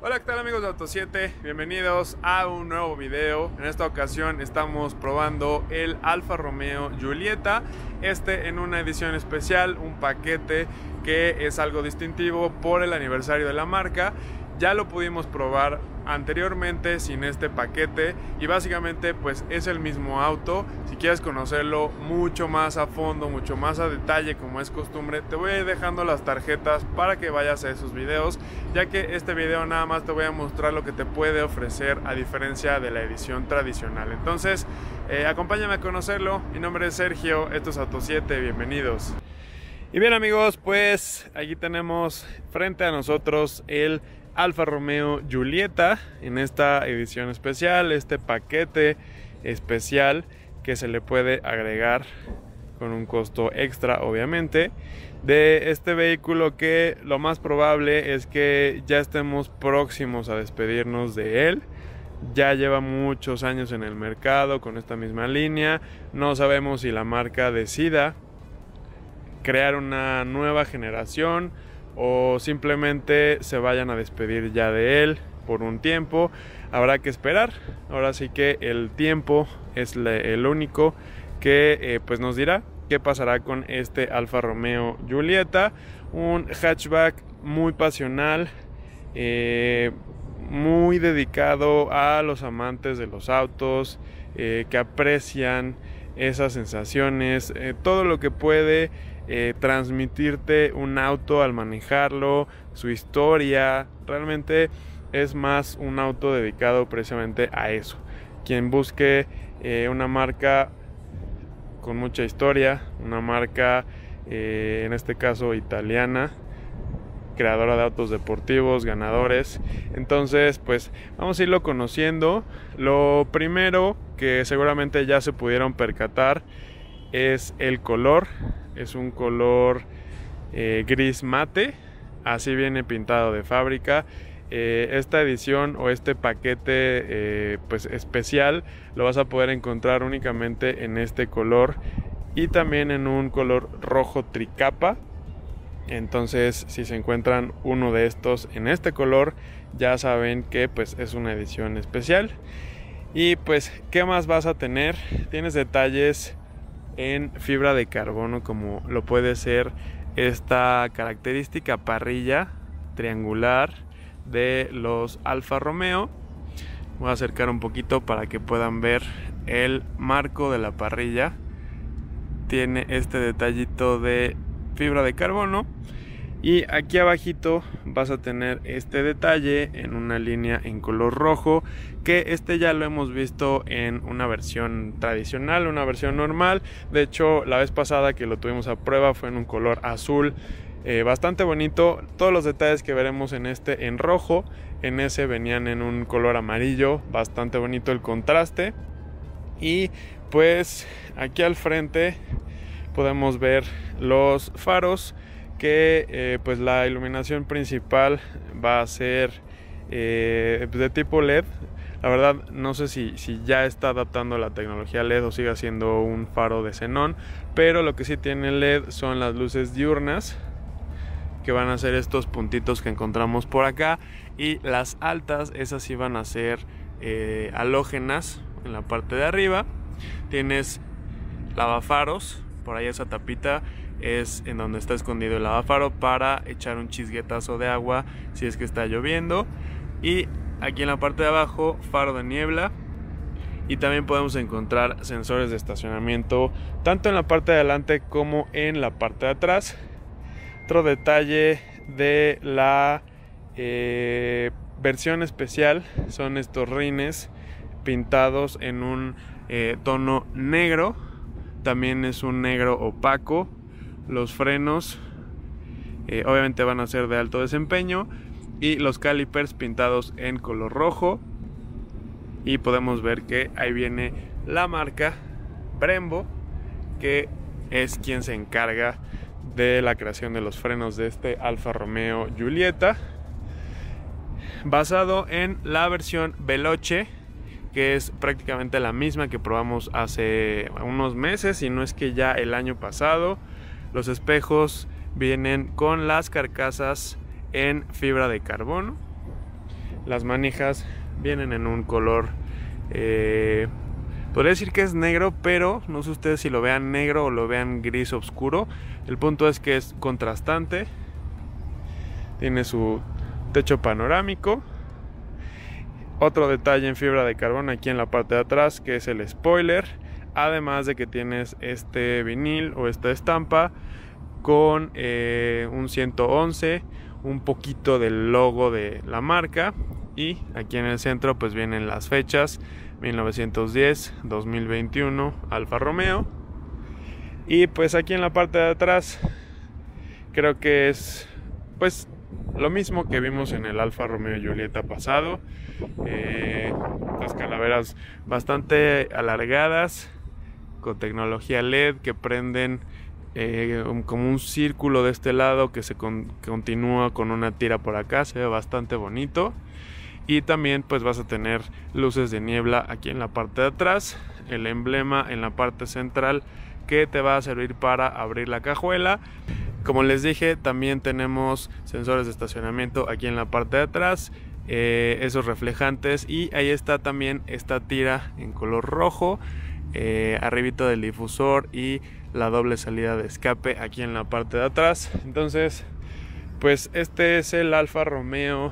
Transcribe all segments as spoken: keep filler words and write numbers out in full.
Hola, ¿qué tal amigos de Auto siete? Bienvenidos a un nuevo video. En esta ocasión estamos probando el Alfa Romeo Giulietta, este en una edición especial, un paquete que es algo distintivo por el aniversario de la marca. Ya lo pudimos probar anteriormente sin este paquete y básicamente pues es el mismo auto. Si quieres conocerlo mucho más a fondo, mucho más a detalle como es costumbre, te voy a ir dejando las tarjetas para que vayas a esos videos, ya que este video nada más te voy a mostrar lo que te puede ofrecer a diferencia de la edición tradicional. Entonces eh, acompáñame a conocerlo. Mi nombre es Sergio, esto es Auto siete, bienvenidos. Y bien amigos, pues aquí tenemos frente a nosotros el Alfa Romeo Giulietta en esta edición especial, este paquete especial que se le puede agregar con un costo extra obviamente de este vehículo, que lo más probable es que ya estemos próximos a despedirnos de él. Ya lleva muchos años en el mercado con esta misma línea. No sabemos si la marca decida crear una nueva generación o simplemente se vayan a despedir ya de él por un tiempo. Habrá que esperar. Ahora sí que el tiempo es el único que eh, pues nos dirá qué pasará con este Alfa Romeo Giulietta, un hatchback muy pasional, eh, muy dedicado a los amantes de los autos, eh, que aprecian esas sensaciones, eh, todo lo que puede Eh, transmitirte un auto al manejarlo, su historia. Realmente es más un auto dedicado precisamente a eso. Quien busque eh, una marca con mucha historia, una marca eh, en este caso italiana, creadora de autos deportivos, ganadores. Entonces pues vamos a irlo conociendo. Lo primero que seguramente ya se pudieron percatar es el color. Es un color eh, gris mate, así viene pintado de fábrica. Eh, esta edición o este paquete eh, pues especial lo vas a poder encontrar únicamente en este color y también en un color rojo tricapa. Entonces si se encuentran uno de estos en este color, ya saben que pues es una edición especial. Y pues ¿qué más vas a tener? Tienes detalles en fibra de carbono, como lo puede ser esta característica parrilla triangular de los Alfa Romeo. Voy a acercar un poquito para que puedan ver el marco de la parrilla. Tiene este detallito de fibra de carbono y aquí abajito vas a tener este detalle en una línea en color rojo, que este ya lo hemos visto en una versión tradicional, una versión normal. De hecho la vez pasada que lo tuvimos a prueba fue en un color azul, eh, bastante bonito. Todos los detalles que veremos en este en rojo, en ese venían en un color amarillo, bastante bonito el contraste. Y pues aquí al frente podemos ver los faros, que eh, pues la iluminación principal va a ser eh, de tipo L E D. La verdad no sé si, si ya está adaptando la tecnología L E D o sigue siendo un faro de xenón, pero lo que sí tiene L E D son las luces diurnas, que van a ser estos puntitos que encontramos por acá, y las altas, esas sí van a ser eh, halógenas en la parte de arriba. Tienes lavafaros, por ahí esa tapita es en donde está escondido el lavafaro para echar un chisguetazo de agua si es que está lloviendo. Y aquí en la parte de abajo, faro de niebla. Y también podemos encontrar sensores de estacionamiento tanto en la parte de adelante como en la parte de atrás. Otro detalle de la eh, versión especial son estos rines pintados en un eh, tono negro. También es un negro opaco. Los frenos eh, obviamente van a ser de alto desempeño, y los calipers pintados en color rojo. Y podemos ver que ahí viene la marca Brembo, que es quien se encarga de la creación de los frenos de este Alfa Romeo Giulietta, basado en la versión Veloce, que es prácticamente la misma que probamos hace unos meses, y no es que ya el año pasado. Los espejos vienen con las carcasas en fibra de carbono. las manijas vienen en un color, eh, podría decir que es negro, pero no sé ustedes si lo vean negro o lo vean gris oscuro. El punto es que es contrastante. Tiene su techo panorámico. Otro detalle en fibra de carbón aquí en la parte de atrás, que es el spoiler. Además de que tienes este vinil o esta estampa con eh, un ciento once, un poquito del logo de la marca, y aquí en el centro pues vienen las fechas: mil novecientos diez, dos mil veintiuno, Alfa Romeo. Y pues aquí en la parte de atrás creo que es pues lo mismo que vimos en el Alfa Romeo Giulietta pasado. Eh, las calaveras bastante alargadas con tecnología L E D que prenden eh, un, como un círculo de este lado que se con, que continúa con una tira por acá. Se ve bastante bonito. Y también pues vas a tener luces de niebla aquí en la parte de atrás, el emblema en la parte central que te va a servir para abrir la cajuela. Como les dije, también tenemos sensores de estacionamiento aquí en la parte de atrás, eh, esos reflejantes, y ahí está también esta tira en color rojo, eh, arribita del difusor, y la doble salida de escape aquí en la parte de atrás. Entonces pues este es el Alfa Romeo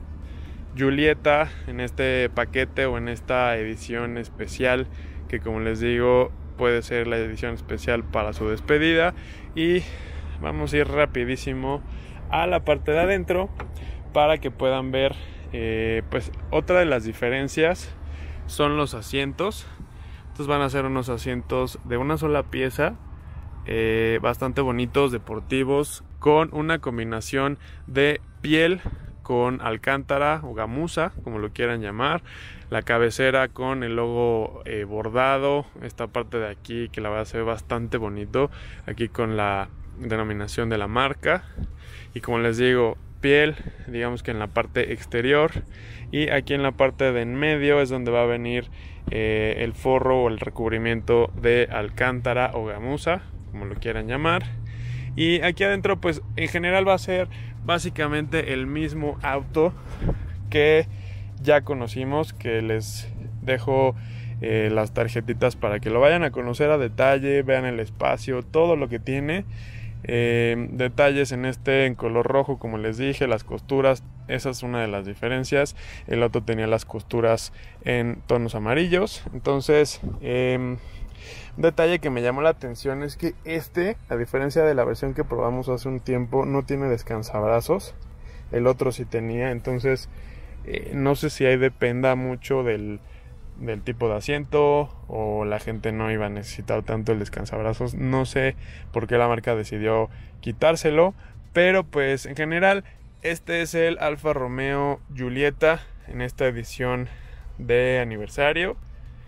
Giulietta en este paquete o en esta edición especial, que como les digo puede ser la edición especial para su despedida. Y vamos a ir rapidísimo a la parte de adentro para que puedan ver eh, pues otra de las diferencias son los asientos. Estos van a ser unos asientos de una sola pieza, eh, bastante bonitos, deportivos, con una combinación de piel con alcántara o gamuza, como lo quieran llamar. La cabecera con el logo eh, bordado, esta parte de aquí que la verdad se ve bastante bonito, aquí con la denominación de la marca. Y como les digo, piel, digamos que en la parte exterior, y aquí en la parte de en medio es donde va a venir eh, el forro o el recubrimiento de alcántara o gamuza, como lo quieran llamar. Y aquí adentro pues en general va a ser básicamente el mismo auto que ya conocimos, que les dejo eh, las tarjetitas para que lo vayan a conocer a detalle, vean el espacio, todo lo que tiene. Eh, detalles en este en color rojo, como les dije, las costuras, esa es una de las diferencias. El otro tenía las costuras en tonos amarillos. Entonces eh, un detalle que me llamó la atención es que este, a diferencia de la versión que probamos hace un tiempo, no tiene descansabrazos. El otro sí tenía. Entonces eh, no sé si ahí dependa mucho del del tipo de asiento, o la gente no iba a necesitar tanto el descansabrazos. No sé por qué la marca decidió quitárselo, pero pues en general este es el Alfa Romeo Giulietta en esta edición de aniversario.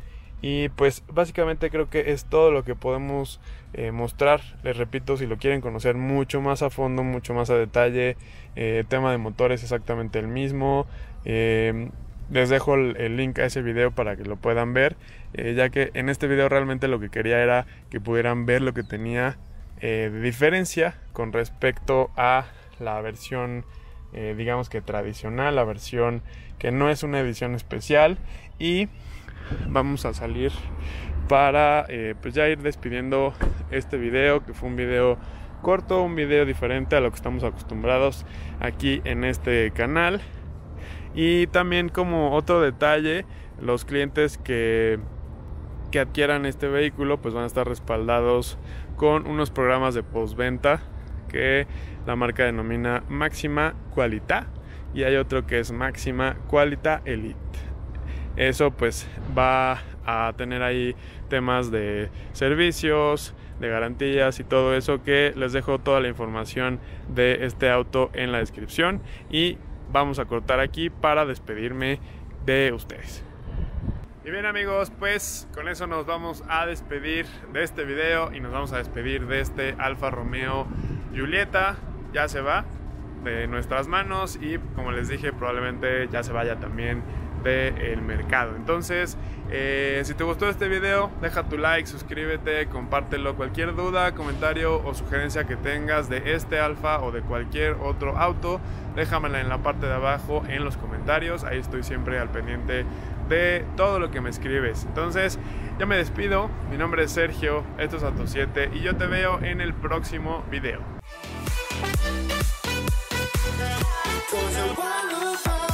Y pues básicamente creo que es todo lo que podemos eh, mostrar. Les repito, si lo quieren conocer mucho más a fondo, mucho más a detalle, eh, tema de motores exactamente el mismo, eh, les dejo el, el link a ese video para que lo puedan ver, eh, ya que en este video realmente lo que quería era que pudieran ver lo que tenía eh, de diferencia con respecto a la versión eh, digamos que tradicional, la versión que no es una edición especial. Y vamos a salir para eh, pues ya ir despidiendo este video, que fue un video corto, un video diferente a lo que estamos acostumbrados aquí en este canal. Y también, como otro detalle, los clientes que, que adquieran este vehículo pues van a estar respaldados con unos programas de postventa que la marca denomina Máxima Qualità, y hay otro que es Máxima Qualità Elite. Eso pues va a tener ahí temas de servicios, de garantías y todo eso, que les dejo toda la información de este auto en la descripción. Y vamos a cortar aquí para despedirme de ustedes. Y bien amigos, pues con eso nos vamos a despedir de este video y nos vamos a despedir de este Alfa Romeo Giulietta. Ya se va de nuestras manos y, como les dije, probablemente ya se vaya también del mercado. Entonces, eh, si te gustó este video, deja tu like, suscríbete, compártelo. Cualquier duda, comentario o sugerencia que tengas de este Alfa o de cualquier otro auto, déjamela en la parte de abajo en los comentarios. Ahí estoy siempre al pendiente de todo lo que me escribes. Entonces, ya me despido. Mi nombre es Sergio, esto es Auto siete y yo te veo en el próximo video.